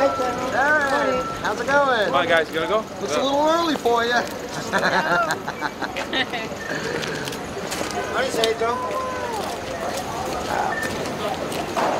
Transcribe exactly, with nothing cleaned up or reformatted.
Hi, Sharon. Sharon, how's it going? Come on, guys, you gonna go? Looks a little early for you. What do you say, Joe?